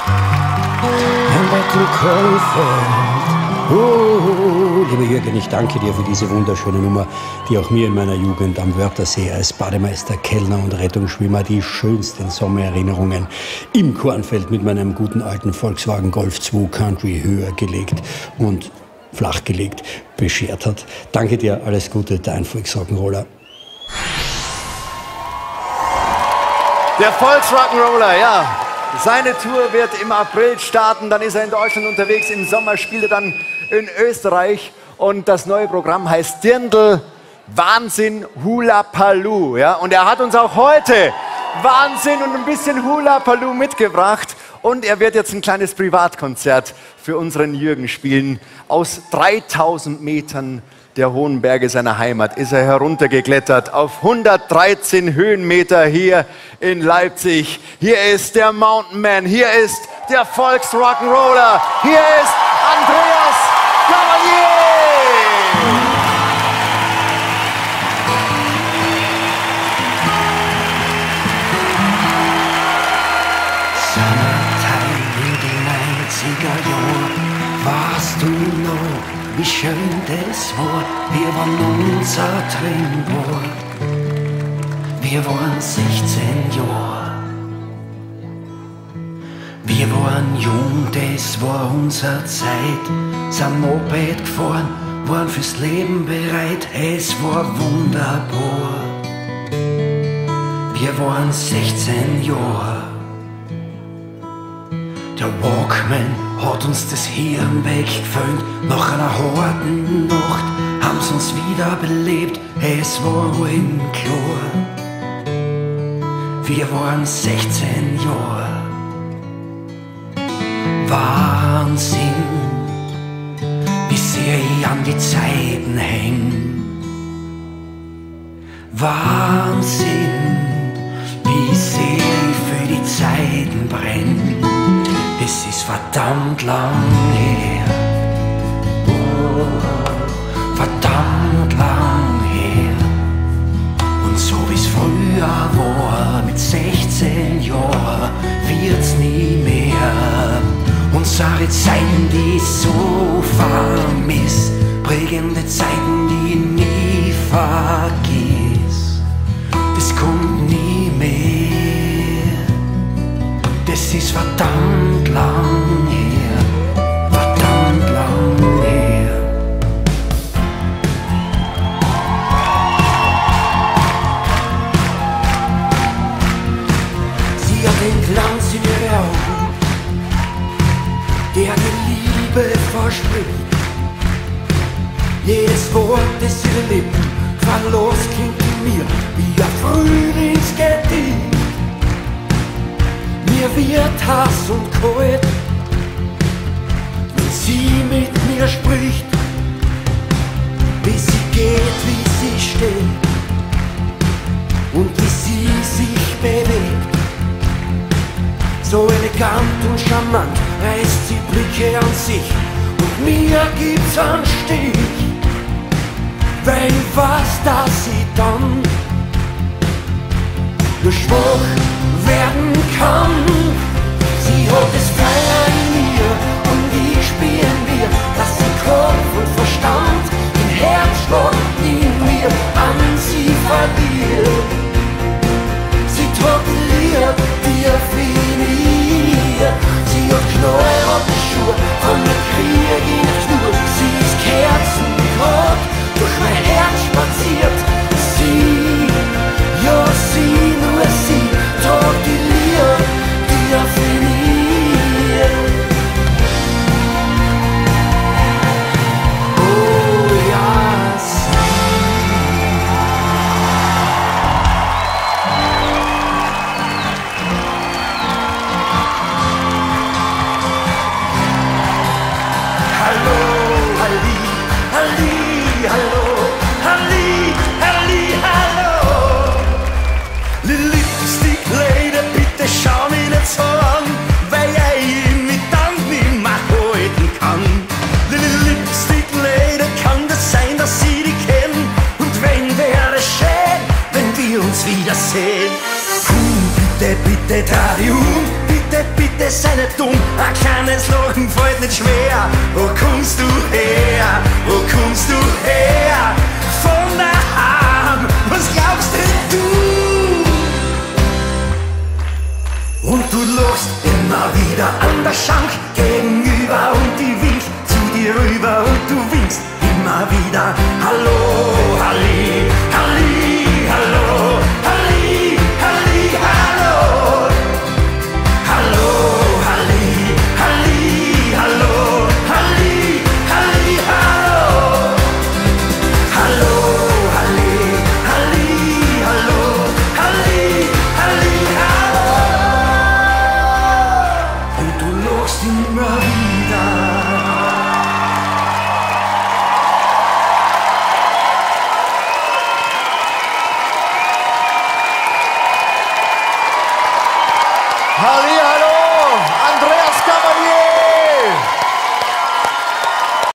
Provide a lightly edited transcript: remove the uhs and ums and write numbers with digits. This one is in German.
Lieber Jürgen, ich danke dir für diese wunderschöne Nummer, die auch mir in meiner Jugend am Wörthersee als Bademeister, Kellner und Rettungsschwimmer die schönsten Sommererinnerungen im Kornfeld mit meinem guten alten Volkswagen Golf 2 Country höher gelegt und flachgelegt beschert hat. Danke dir, alles Gute, dein Volksrock'n'Roller. Der Volksrock'n'Roller, ja. Seine Tour wird im April starten, dann ist er in Deutschland unterwegs, im Sommer spielt er dann in Österreich und das neue Programm heißt Dirndl Wahnsinn Hula Paloo. Ja? Und er hat uns auch heute Wahnsinn und ein bisschen Hula Paloo mitgebracht und er wird jetzt ein kleines Privatkonzert für unseren Jürgen spielen. Aus 3000 Metern der hohen Berge seiner Heimat ist er heruntergeklettert auf 113 Höhenmeter hier in Leipzig. Hier ist der Mountain Man, hier ist der Volksrock'n'Roller, hier ist Andreas Gabalier! Sommertime in die 90er Jahre, warst du noch, wie schön das war, wir waren unser Trinkbar. Wir waren 16 Jahre. Wir waren jung, das war unsere Zeit. Sind Moped gefahren, waren fürs Leben bereit, es war wunderbar. Wir waren 16 Jahre. Der Walkman hat uns das Hirn weggeföhnt. Nach einer harten Nacht haben sie uns wieder belebt. Es war allen klar. Wir waren 16 Jahre. Wahnsinn, wie sehr ich an die Zeiten häng. Wahnsinn, wie sehr ich für die Zeiten brenn. Es ist verdammt lang her, oh, verdammt lang her. Und so wie's früher war, mit 16 Jahren, wird's nie mehr. Unsere Zeiten, die ich so vermiss, prägende Zeiten, die ich nie vergiss. Das kommt nie mehr, das ist verdammt lang her, verdammt lang her. Sie hat den Glanz in ihre Augen, der die Liebe verspricht. Jedes Wort, das ihre Lippen verlos klingt in mir wie ein Frühlingsgedicht. Mir wird Hass und kalt, wenn sie mit mir spricht. Wie sie geht, wie sie steht und wie sie sich bewegt. So elegant und charmant reißt sie Blicke an sich und mir gibt's einen Stich. Weil ich weiß, dass sie dann nur schwach werden kann. Sie hat das Feuer in mir und ich spüren wir, dass sie Kopf und Verstand, den Herzschlag in mir an sie verliert. Sie trägt Liebe, die erfiniert. Sie hat knallrote Schuhe von der Krieg in der Schnur. Sie ist Kerzengrad durch mein Herz spaziert. Sie, ja sie, nur sie, trägt die Liebe, die erfiniert. Oh ja, sie. Hallo, Halli, Halli, hallo, Halli, Halli, hallo. Lipstick Lady, bitte schau mich nicht so an, weil ich mich dann nicht mehr halten kann. Lipstick Lady, kann das sein, dass ich dich kenn? Und wenn wäre schön, wenn wir uns wiedersehen. Bitte, bitte, dreh dich um, bitte, bitte. das sei nicht dumm, ein kleines Lachen fällt nicht schwer. Wo kommst du her? Wo kommst du her? Von daheim, was glaubst denn du? Und du lachst immer wieder an der Schank gegenüber und die winkt zu dir rüber und du winkst immer wieder. Hallo, Halli, Halli, hallo, Halli, Halli, hallo. Hallo, Halli, Halli, hallo, Halli, Halli, hallo. Hallo, Halli, Halli, hallo, Halli, Halli, hallo. Und du lachst immer wieder. Halli,